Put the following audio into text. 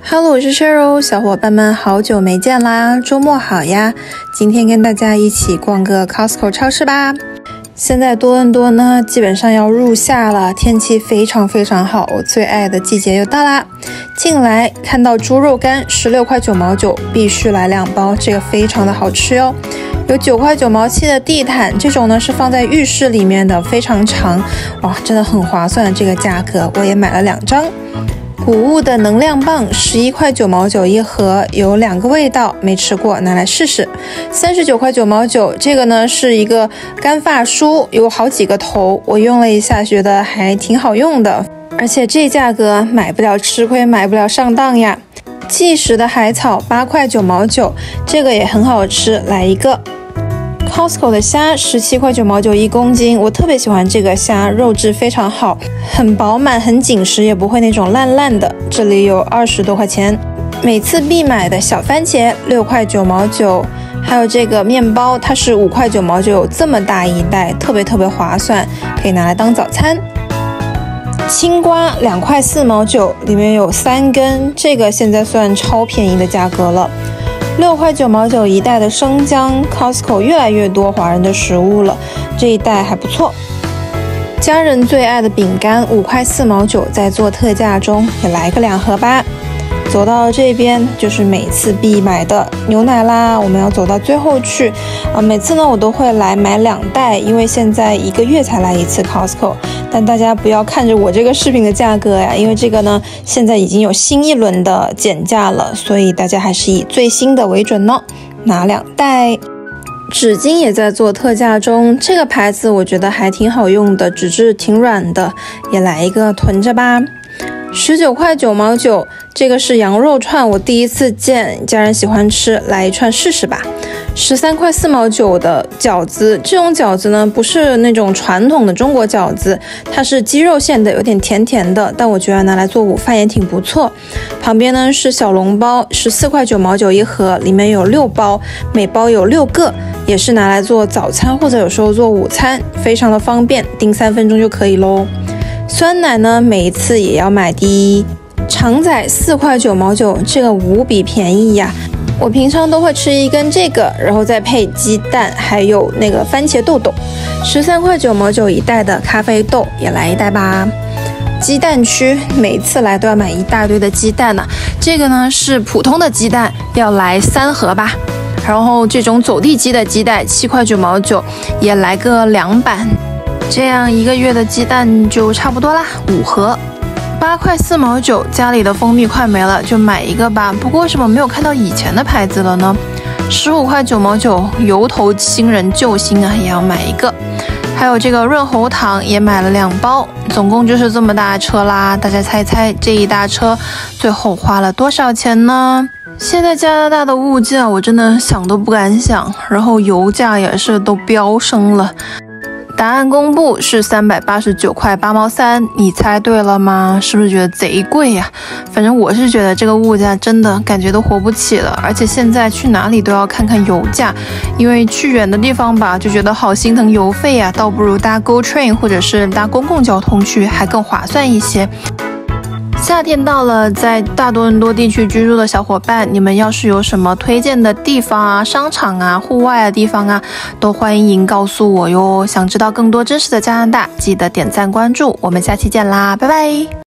Hello， 我是 Cheryl， 小伙伴们好久没见啦，周末好呀！今天跟大家一起逛个 Costco 超市吧。现在多伦多呢，基本上要入夏了，天气非常好，我最爱的季节又到啦。进来看到猪肉干16块9毛9，必须来2包，这个非常的好吃哟。有9块9毛7的地毯，这种呢是放在浴室里面的，非常长，哇，真的很划算的这个价格，我也买了2张。谷物的能量棒11块9毛9一盒，有2个味道，没吃过，拿来试试。39块9毛9，这个呢是一个干发梳，有好几个头，我用了一下，觉得还挺好用的，而且这价格买不了吃亏，买不了上当呀。即食的海草8块9毛9，这个也很好吃，来一个。Costco 的虾17块9毛9一公斤，我特别喜欢这个虾，肉质非常好，很饱满，很紧实，也不会那种烂的。这里有20多块钱。每次必买的小番茄6块9毛9，还有这个面包，它是5块9毛9，有这么大一袋，特别划算，可以拿来当早餐。青瓜2块4毛9，里面有3根，这个现在算超便宜的价格了。6块9毛9一袋的生姜 ，Costco 越来越多华人的食物了，这一袋还不错。家人最爱的饼干5块4毛9，在做特价中，也来个2盒吧。走到这边就是每次必买的牛奶啦，我们要走到最后去每次呢我都会来买2袋，因为现在1个月才来一次 Costco， 但大家不要看着我这个视频的价格呀，因为这个呢现在已经有新一轮的减价了，所以大家还是以最新的为准呢，拿2袋。纸巾也在做特价中，这个牌子我觉得还挺好用的，纸质挺软的，也来一个囤着吧。19块9毛9，这个是羊肉串，我第一次见，家人喜欢吃，来一串试试吧。13块4毛9的饺子，这种饺子呢不是那种传统的中国饺子，它是鸡肉馅的，有点甜的，但我觉得拿来做午饭也挺不错。旁边呢是小笼包，14块9毛9一盒，里面有6包，每包有6个，也是拿来做早餐或者有时候做午餐，非常的方便，叮3分钟就可以咯。酸奶呢，每一次也要买第一。肠仔4块9毛9，这个无比便宜呀！我平常都会吃1根这个，然后再配鸡蛋，还有那个番茄豆豆。13块9毛9一袋的咖啡豆，也来一袋吧。鸡蛋区每次来都要买一大堆的鸡蛋呢，这个呢是普通的鸡蛋，要来3盒吧。然后这种走地鸡的鸡蛋7块9毛9，也来个2板。这样1个月的鸡蛋就差不多啦，5盒。8块4毛9，家里的蜂蜜快没了，就买一个吧。不过为什么没有看到以前的牌子了呢？15块9毛9，油头新人救星啊，也要买一个。还有这个润喉糖也买了2包，总共就是这么大车啦。大家猜猜这一大车最后花了多少钱呢？现在加拿大的物价我真的想都不敢想，然后油价也是都飙升了。答案公布是389块8毛3，你猜对了吗？是不是觉得贼贵呀？反正我是觉得这个物价真的感觉都活不起了，而且现在去哪里都要看看油价，因为去远的地方吧，就觉得好心疼油费呀，倒不如搭 Go Train 或者是搭公共交通去还更划算一些。夏天到了，在大多伦多地区居住的小伙伴，你们要是有什么推荐的地方啊、商场啊、户外的地方啊，都欢迎告诉我哟。想知道更多真实的加拿大，记得点赞关注，我们下期见啦，拜拜。